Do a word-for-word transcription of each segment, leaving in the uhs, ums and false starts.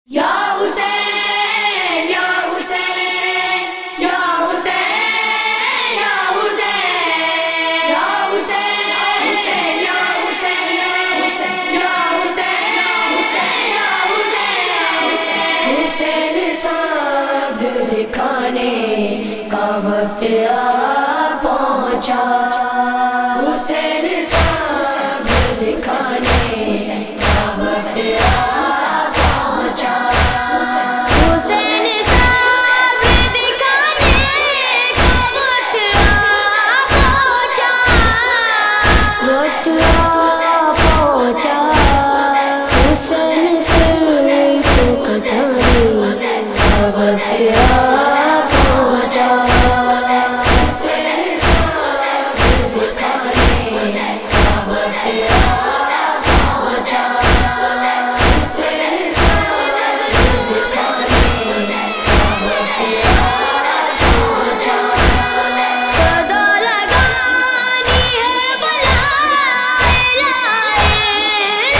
یا حسین یا حسین یا حسین یا حسین یا حسین یا حسین یا حسین یا حسین حسین صبر دکھانے کا وقت آ پہنچا حسین صبر دکھانے کا وقت آ پہنچا حسین صبر دکھانے کا وقت آ پہنچا وقت آ پہنچا حسین سر کو کٹانے کا وقت آ پہنچا حسین صبر دکھانے کا وقت آ پہنچا حسین صبر دکھانے کا وقت آ پہنچا صدا لگانی ہے بلائے لائے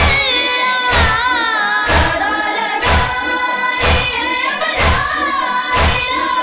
صدا لگانی ہے بلائے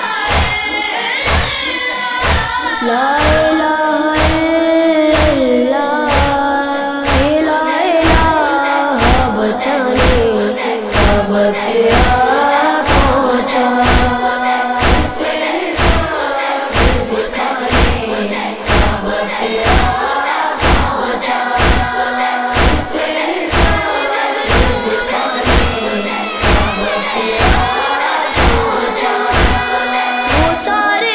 لا الہ الا اللہ لا الہ بچانے کا وقت آ پہنچا حسین صبر دکھانے کا وقت آ پہنچا حسین صبر دکھانے کا وقت آ پہنچا وہ سارے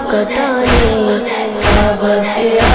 شوکتانے ابت